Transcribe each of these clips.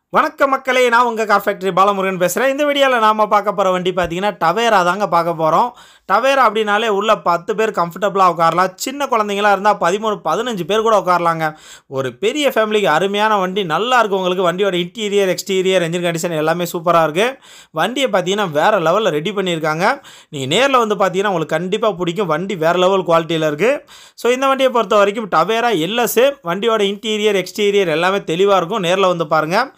வணக்கம் மக்களே, நான் உங்கள் கார் ஃபேக்ட்ரி பாலமுருகன் பேசுகிறேன். இந்த வீடியோவில் நாம் பார்க்க போகிற வண்டி பார்த்தீங்கன்னா டவேரா தாங்க பார்க்க போகிறோம். டவேரா அப்படின்னாலே உள்ள 10 பேர் கம்ஃபர்டபுளாக உட்காரலாம். சின்ன குழந்தைங்களாக இருந்தால் 13-15 பேர் கூட உட்காரலாங்க. ஒரு பெரிய ஃபேமிலிக்கு அருமையான வண்டி, நல்லா இருக்கும். உங்களுக்கு வண்டியோட இன்டீரியர், எக்ஸ்டீரியர், என்ஜின் கண்டிஷன் எல்லாமே சூப்பராக இருக்குது. வண்டியை பார்த்தீங்கன்னா வேறு லெவலில் ரெடி பண்ணியிருக்காங்க. நீங்கள் நேரில் வந்து பார்த்தீங்கன்னா உங்களுக்கு கண்டிப்பாக பிடிக்கும். வண்டி வேறு லெவல் குவாலிட்டியில் இருக்குது. ஸோ இந்த வண்டியை பொறுத்த வரைக்கும் டவேரா எல்எஸ், வண்டியோட இன்டீரியர், எக்ஸ்டீரியர் எல்லாமே தெளிவாக இருக்கும். நேரில் வந்து பாருங்கள்.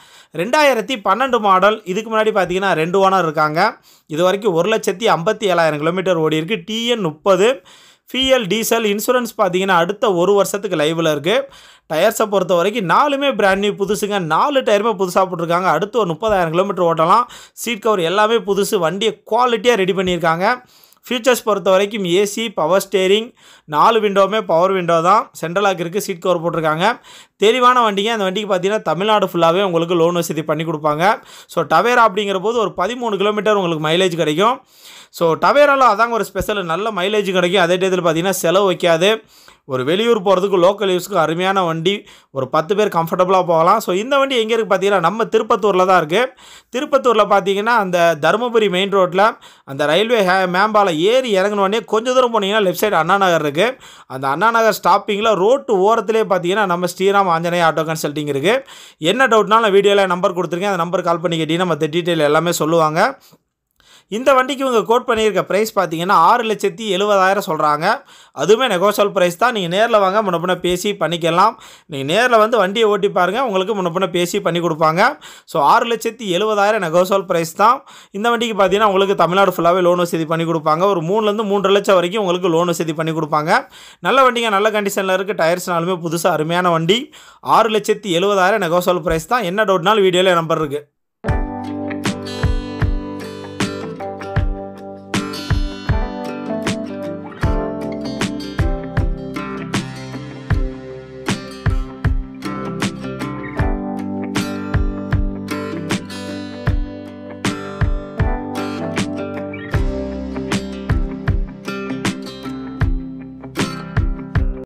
2012 மாடல். இதுக்கு முன்னாடி பார்த்தீங்கன்னா 2 ஓனர் இருக்காங்க. இது வரைக்கும் 1,57,000 கிலோமீட்டர் ஓடி இருக்கு. TN30 ஃபியல் diesel. இன்சூரன்ஸ் பார்த்தீங்கன்னா அடுத்த 1 வருஷத்துக்கு லைவில் இருக்குது. டயர்ஸை பொறுத்த வரைக்கும் 4மே பிராண்ட் நியூ புதுசுங்க. 4 டயருமே புதுசாக போட்டிருக்காங்க. அடுத்து ஒரு 30,000 கிலோமீட்டர் ஓட்டலாம். சீட் கவர் எல்லாமே புதுசு. வண்டியை குவாலிட்டியாக ரெடி பண்ணியிருக்காங்க. ஃபீச்சர்ஸ் பொறுத்த வரைக்கும் ஏசி, பவர் ஸ்டேரிங், 4 விண்டோவுமே பவர் விண்டோ தான். சென்ட்ரல் லாக் இருக்குது. சீட் கவர் போட்டிருக்காங்க. தெளிவான வண்டிங்க. அந்த வண்டிக்கு பார்த்தீங்கன்னா தமிழ்நாடு ஃபுல்லாகவே உங்களுக்கு லோன் வசதி பண்ணி கொடுப்பாங்க. ஸோ டவேரா அப்படிங்கிற போது ஒரு 13 கிலோமீட்டர் உங்களுக்கு மைலேஜ் கிடைக்கும். ஸோ டவேராவில் அதாங்க ஒரு ஸ்பெஷல், நல்ல மைலேஜ் கிடைக்கும். அதே டயத்தில் பார்த்தீங்கன்னா செலவு வைக்காது. ஒரு வெளியூர் போகிறதுக்கு, லோக்கல் யூஸ்க்கு அருமையான வண்டி. ஒரு 10 பேர் கம்ஃபர்டபுளாக போகலாம். ஸோ இந்த வண்டி எங்கே இருக்குது பார்த்தீங்கன்னா நம்ம திருப்பத்தூரில் தான் இருக்குது. திருப்பத்தூரில் பார்த்தீங்கன்னா அந்த தருமபுரி மெயின் ரோட்டில் அந்த ரயில்வே மேம்பாலம் ஏறி இறங்கினோடனே கொஞ்சம் தூரம் போனீங்கன்னா லெஃப்ட் சைடு அண்ணா நகர் இருக்குது. அந்த அண்ணா நகர் ஸ்டாப்பிங்கில் ரோட்டு ஓரத்திலே பார்த்தீங்கன்னா நம்ம ஸ்ரீராம் ஆஞ்சநேய ஆட்டோ கன்சல்ட்டிங் இருக்குது. என்ன டவுட்னாலும் வீடியோவில் நம்பர் கொடுத்துருக்கேன். அந்த நம்பர் கால் பண்ணி கேட்டிங்கன்னா மற்ற டீட்டெயில் எல்லாமே சொல்லுவாங்க. இந்த வண்டிக்கு இவங்க கோட் பண்ணியிருக்க ப்ரைஸ் பார்த்தீங்கன்னா 6,70,000 சொல்கிறாங்க. அதுவுமே நெகோஷியல் ப்ரைஸ் தான். நீங்கள் நேரில் வாங்க, முன்னப்பின்ன பேசி பண்ணிக்கலாம். நீங்கள் நேரில் வந்து வண்டியை ஓட்டி பாருங்கள், உங்களுக்கு முன்னப்பின்ன பேசி பண்ணி கொடுப்பாங்க. ஸோ 6,70,000 நெகோஷியல் ப்ரைஸ் தான். இந்த வண்டிக்கு பார்த்தீங்கன்னா உங்களுக்கு தமிழ்நாடு ஃபுல்லாகவே லோன் வசதி பண்ணி கொடுப்பாங்க. ஒரு 3,000 3.5 லட்சம் வரைக்கும் உங்களுக்கு லோன் வசதி பண்ணி கொடுப்பாங்க. நல்ல வண்டிங்க, நல்ல கண்டிஷனில் இருக்குது. டயர்ஸ்னாலுமே புதுசாக அருமையான வண்டி. 6,70,000 நெகோஷியல் ப்ரைஸ் தான். என்ன டவுட்னாலும் வீடியோவில் நம்பர் இருக்குது.